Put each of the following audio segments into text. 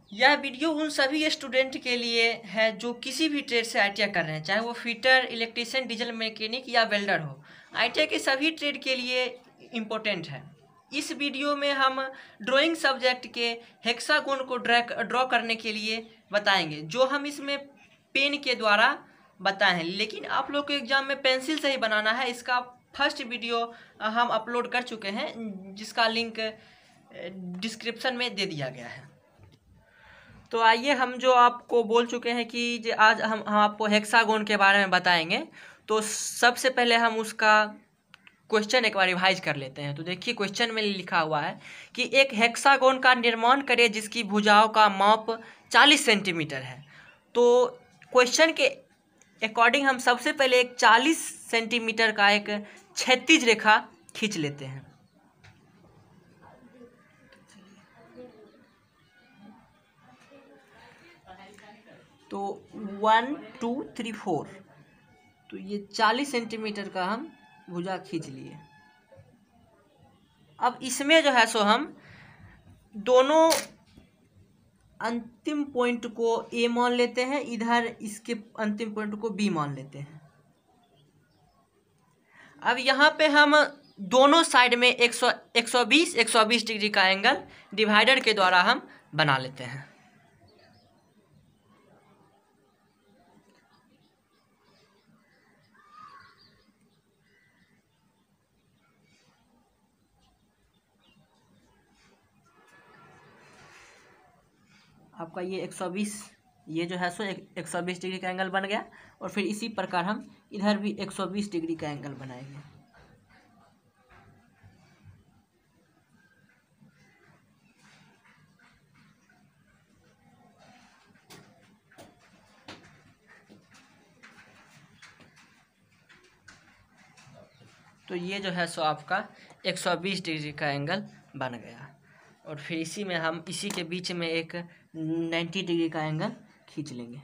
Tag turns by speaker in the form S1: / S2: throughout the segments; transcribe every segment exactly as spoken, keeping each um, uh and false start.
S1: यह वीडियो उन सभी स्टूडेंट के लिए है जो किसी भी ट्रेड से आई टी आई कर रहे हैं, चाहे वो फिटर, इलेक्ट्रीशियन, डीजल मैकेनिक या वेल्डर हो। आई टी आई के सभी ट्रेड के लिए इम्पोर्टेंट है। इस वीडियो में हम ड्राइंग सब्जेक्ट के हेक्सागोन को ड्रॉ करने के लिए बताएंगे, जो हम इसमें पेन के द्वारा बताए हैं, लेकिन आप लोग को एग्जाम में पेंसिल से ही बनाना है। इसका फर्स्ट वीडियो हम अपलोड कर चुके हैं, जिसका लिंक डिस्क्रिप्शन में दे दिया गया है। तो आइए, हम जो आपको बोल चुके हैं कि आज हम हम आपको हेक्सागोन के बारे में बताएंगे। तो सबसे पहले हम उसका क्वेश्चन एक बार रिवाइज कर लेते हैं। तो देखिए, क्वेश्चन में लिखा हुआ है कि एक हेक्सागोन का निर्माण करें जिसकी भुजाओं का माप चालीस सेंटीमीटर है। तो क्वेश्चन के अकॉर्डिंग हम सबसे पहले एक चालीस सेंटीमीटर का एक क्षैतिज रेखा खींच लेते हैं। तो वन टू थ्री फोर, तो ये चालीस सेंटीमीटर का हम भुजा खींच लिए। अब इसमें जो है सो हम दोनों अंतिम पॉइंट को ए मान लेते हैं, इधर इसके अंतिम पॉइंट को बी मान लेते हैं। अब यहाँ पे हम दोनों साइड में एक सौ एक सौ बीस एक सौ बीस डिग्री का एंगल डिवाइडर के द्वारा हम बना लेते हैं। आपका ये एक सौ बीस, ये जो है सो एक सौ बीस डिग्री का एंगल बन गया। और फिर इसी प्रकार हम इधर भी एक सौ बीस डिग्री का एंगल बनाएंगे। तो ये जो है सो आपका एक सौ बीस डिग्री का एंगल बन गया। और फिर इसी में हम इसी के बीच में एक नब्बे डिग्री का एंगल खींच लेंगे।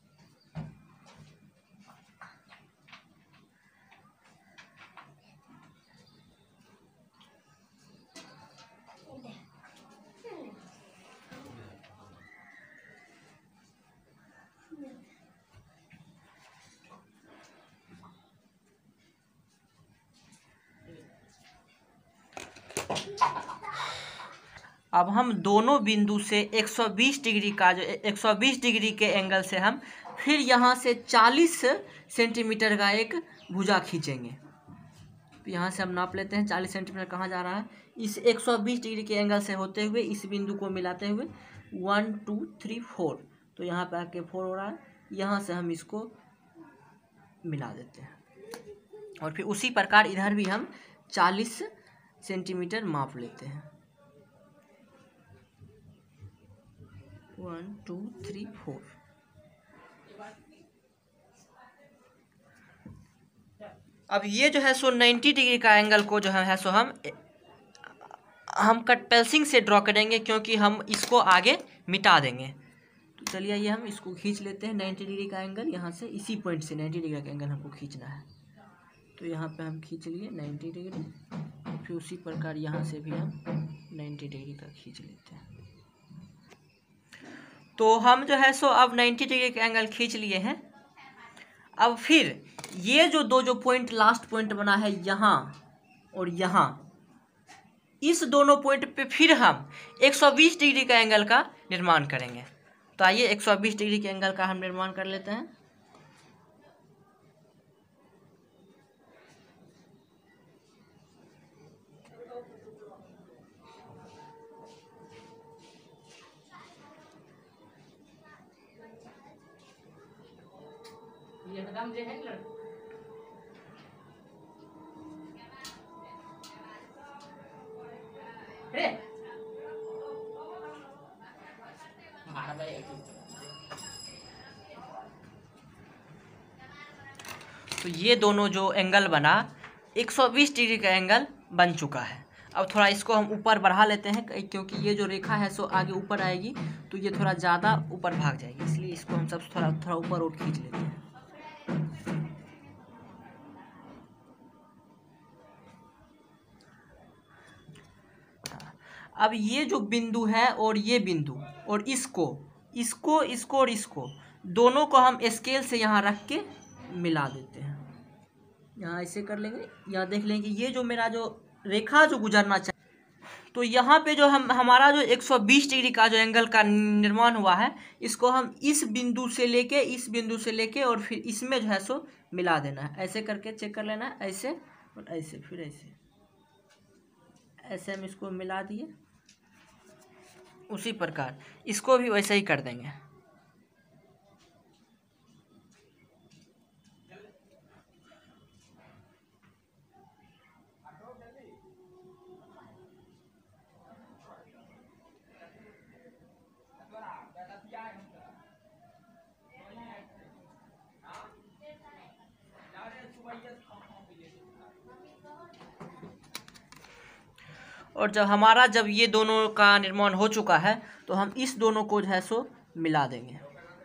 S1: अब हम दोनों बिंदु से एक सौ बीस डिग्री का जो एक सौ बीस डिग्री के एंगल से हम फिर यहाँ से चालीस सेंटीमीटर का एक भुजा खींचेंगे। तो यहाँ से हम नाप लेते हैं चालीस सेंटीमीटर कहाँ जा रहा है। इस एक सौ बीस डिग्री के एंगल से होते हुए इस बिंदु को मिलाते हुए वन टू थ्री फोर, तो यहाँ पे आके फोर हो रहा है। यहाँ से हम इसको मिला देते हैं और फिर उसी प्रकार इधर भी हम चालीस सेंटीमीटर माप लेते हैं। One two three four. अब ये जो है सो नब्बे डिग्री का एंगल को जो है सो हम हम कट पेंसिल से ड्रॉ करेंगे, क्योंकि हम इसको आगे मिटा देंगे। तो चलिए ये हम इसको खींच लेते हैं नब्बे डिग्री का एंगल। यहाँ से इसी पॉइंट से नब्बे डिग्री का एंगल हमको खींचना है। तो यहाँ पे हम खींच लिए नब्बे डिग्री, फिर उसी प्रकार यहाँ से भी हम नब्बे डिग्री का खींच लेते हैं। तो हम जो है सो अब नब्बे डिग्री का एंगल खींच लिए हैं। अब फिर ये जो दो जो पॉइंट लास्ट पॉइंट बना है यहाँ और यहाँ, इस दोनों पॉइंट पे फिर हम एक सौ बीस डिग्री का एंगल का निर्माण करेंगे। तो आइए एक सौ बीस डिग्री के एंगल का हम निर्माण कर लेते हैं। एकदम जे है लड़ रे मार भाई। तो ये दोनों जो एंगल बना एक सौ बीस डिग्री का एंगल बन चुका है। अब थोड़ा इसको हम ऊपर बढ़ा लेते हैं, क्योंकि ये जो रेखा है सो आगे ऊपर आएगी तो ये थोड़ा ज़्यादा ऊपर भाग जाएगी, इसलिए इसको हम सब थोड़ा थोड़ा ऊपर उठ खींच लेते हैं। अब ये जो बिंदु है और ये बिंदु, और इसको इसको इसको और इसको दोनों को हम स्केल से यहाँ रख के मिला देते हैं। यहाँ ऐसे कर लेंगे, यहाँ देख लेंगे ये जो मेरा जो रेखा जो गुजरना चाहिए, तो यहाँ पे जो हम हमारा जो एक सौ बीस डिग्री का जो एंगल का निर्माण हुआ है, इसको हम इस बिंदु से लेके इस बिंदु से लेके और फिर इसमें जो है सो मिला देना है। ऐसे करके चेक कर लेना है, ऐसे और ऐसे, फिर ऐसे ऐसे हम इसको मिला दिए। उसी प्रकार इसको भी वैसे ही कर देंगे। और जब हमारा जब ये दोनों का निर्माण हो चुका है तो हम इस दोनों को जो है सो मिला देंगे।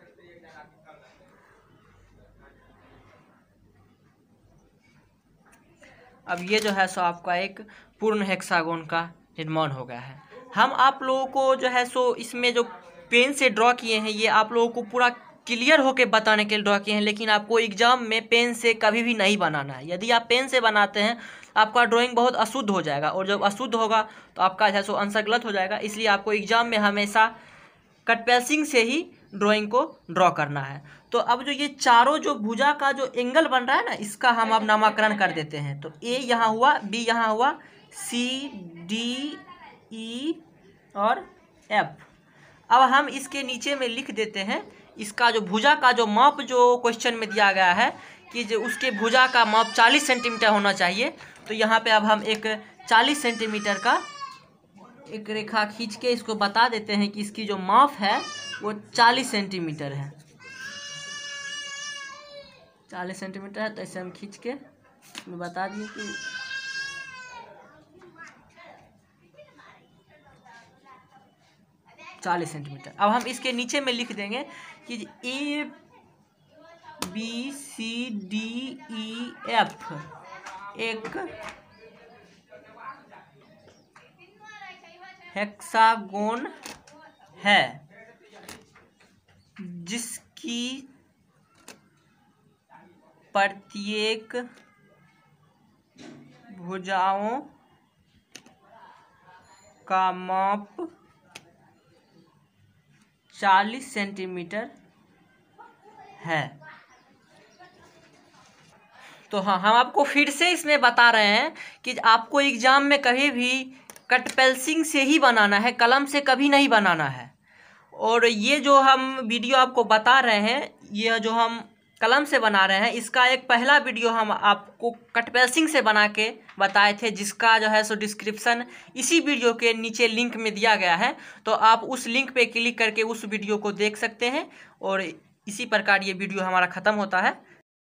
S1: अब ये जो है सो आपका एक पूर्ण हेक्सागोन का निर्माण हो गया है। हम आप लोगों को जो है सो इसमें जो पेन से ड्रॉ किए हैं ये आप लोगों को पूरा क्लियर होके बताने के लिए ड्रॉ किए हैं, लेकिन आपको एग्जाम में पेन से कभी भी नहीं बनाना है। यदि आप पेन से बनाते हैं आपका ड्राइंग बहुत अशुद्ध हो जाएगा, और जब अशुद्ध होगा तो आपका जो है सो आंसर गलत हो जाएगा। इसलिए आपको एग्जाम में हमेशा कट पेंसिल से ही ड्राइंग को ड्रॉ करना है। तो अब जो ये चारों जो भुजा का जो एंगल बन रहा है ना, इसका हम अब नामकरण कर देते हैं। तो ए यहाँ हुआ, बी यहाँ हुआ, सी डी ई और एफ। अब हम इसके नीचे में लिख देते हैं इसका जो भुजा का जो माप जो क्वेश्चन में दिया गया है कि जो उसके भुजा का माप चालीस सेंटीमीटर होना चाहिए। तो यहाँ पे अब हम एक चालीस सेंटीमीटर का एक रेखा खींच के इसको बता देते हैं कि इसकी जो माप है वो चालीस सेंटीमीटर है। चालीस सेंटीमीटर है, तो ऐसे हम खींच के बता दिए कि चालीस सेंटीमीटर। अब हम इसके नीचे में लिख देंगे कि A B C D E F एक हेक्सागोन है जिसकी प्रत्येक भुजाओं का माप चालीस सेंटीमीटर है। तो हाँ, हम आपको फिर से इसमें बता रहे हैं कि आपको एग्जाम में कभी भी कट पेंसिल से ही बनाना है, कलम से कभी नहीं बनाना है। और ये जो हम वीडियो आपको बता रहे हैं, ये जो हम कलम से बना रहे हैं, इसका एक पहला वीडियो हम आपको कट पेंसिल से बना के बताए थे, जिसका जो है सो डिस्क्रिप्शन इसी वीडियो के नीचे लिंक में दिया गया है। तो आप उस लिंक पे क्लिक करके उस वीडियो को देख सकते हैं। और इसी प्रकार ये वीडियो हमारा ख़त्म होता है।